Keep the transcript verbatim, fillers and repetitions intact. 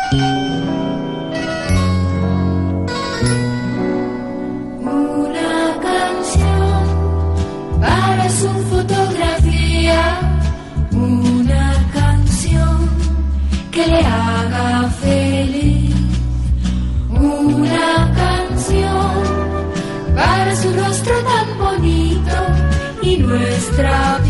Una canción para su fotografía, una canción que le haga feliz, una canción para su rostro tan bonito y nuestra vida.